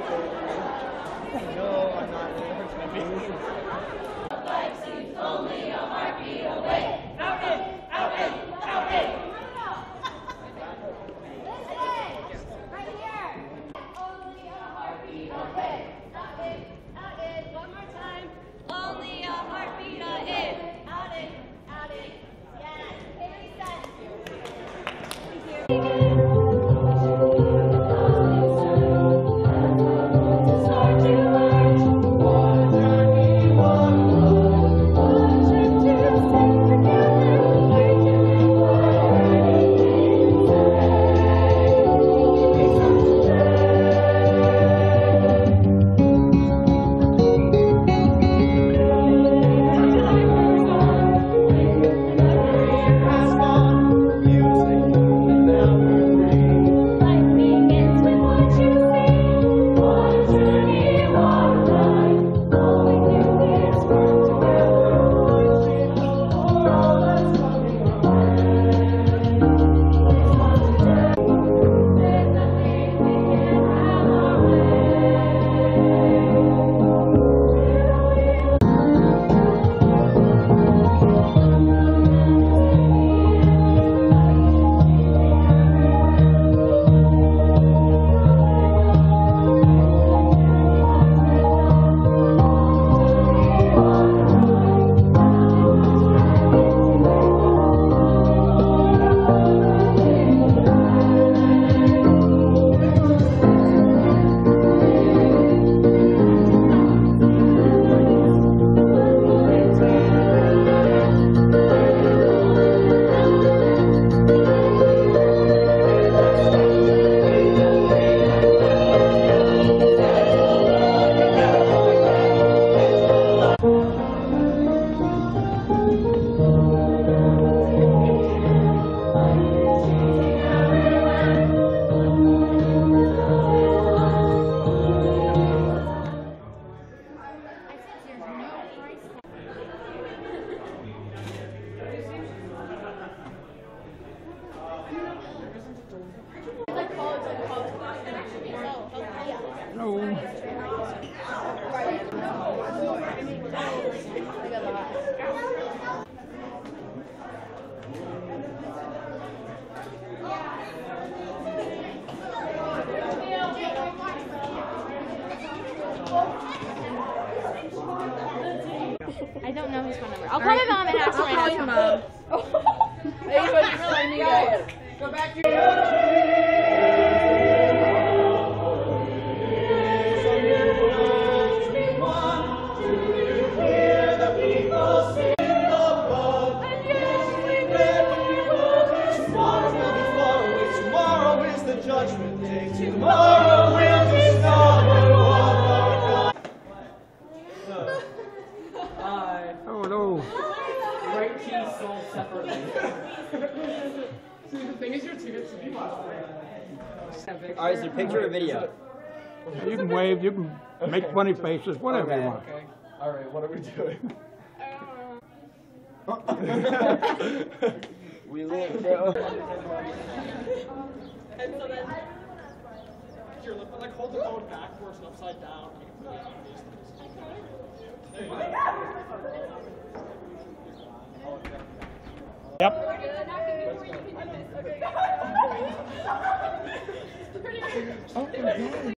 No, I'm not. Life seems only a heartbeat away. Out it, out it, out it. Right here. Only a heartbeat away. Out it, out it. One more time. Only a heartbeat away. Out it, out it. Yes. Thank you. I don't know his phone number. I'll call my mom and ask her. I'll call your mom. Hey, but you really need it. Go back to your... Judgment Day. Tomorrow will discover what our God. Oh no. Great cheese sold separately. See, the thing is, your tickets to be watched. Alright, is it a picture or video? You can wave, you can make funny faces, whatever you want. Okay. Alright, what are we doing? We live, bro. And so then, here, like hold the phone backwards and upside down. There you go. Yep. Okay.